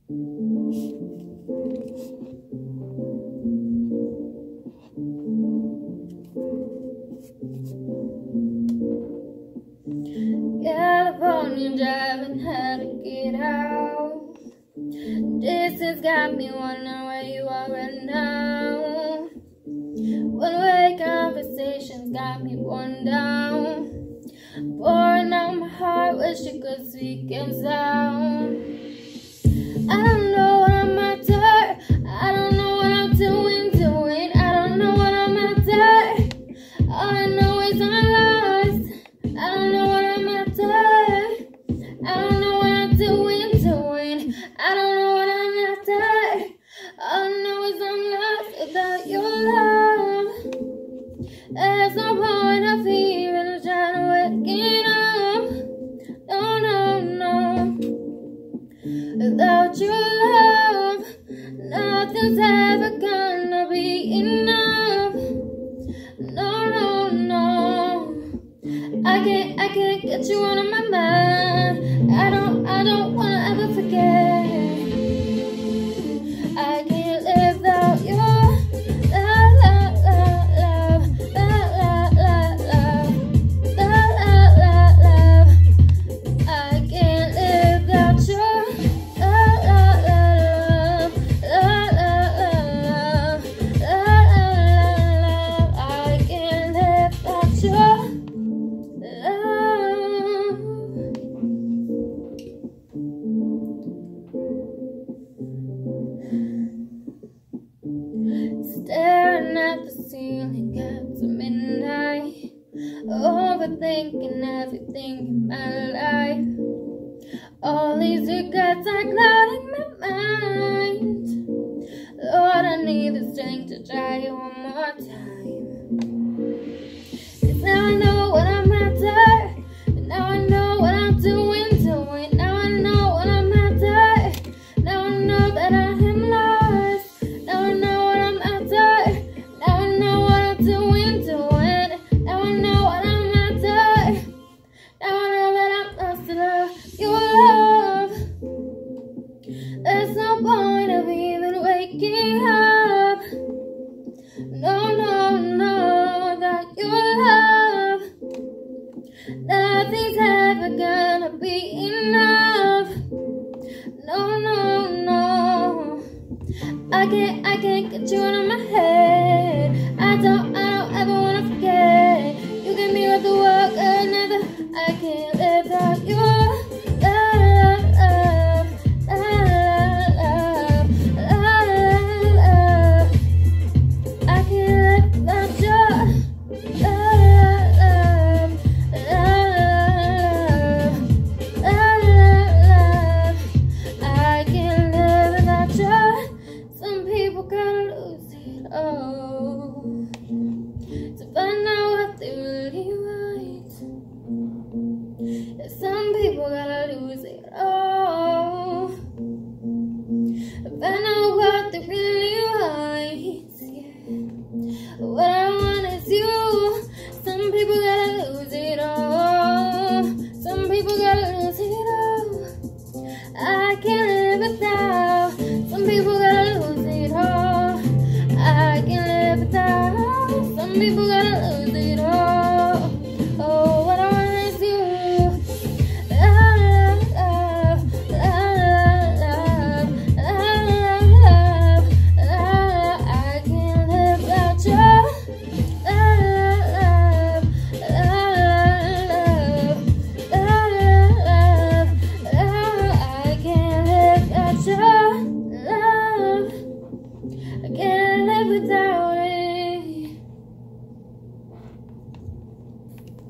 California driving, how to get out. This has got me wondering where you are right now. One-way conversations got me worn down. Pouring out my heart, wish you could speak in sound. I don't know what I'm after. I don't know what I'm doing. I don't know what I'm after. All I know is I'm lost. I don't know what I'm after. I don't know what I'm doing. I don't know what I'm after. All I know is I'm lost without your love. There's no point of even trying to wake it up. No. Without your love, nothing's ever gonna be enough. No. I can't get you out of my mind. I don't wanna ever forget. I can't live without your staring at the ceiling after midnight, overthinking everything in my life. All these regrets are clouding my mind. Lord, I need the strength to try it one more time. 'Cause now I know what I'm after. Now I know what I'm doing. Now I know what I'm after. Now I know that I am lost. Now I know what I'm after. Now I know what I'm doing. Now I know what I'm after. Now I know that I'm lost without your love. There's no point of even waking up. No, without your love, nothing's ever gonna be enough. No. I can't get you out of my head. I don't ever wanna forget. You gave me what the world could never. I can't live without your love. I can't live without your love. I can't live without your. Some people gotta lose it all to find out what they really want. Some people gotta lose it all to find out what they really want. Yeah. What I want is you. Some people gotta lose it all. Some people gotta lose it all. I can't live without. Some people gotta lose it all. I can't live without. Some people gotta lose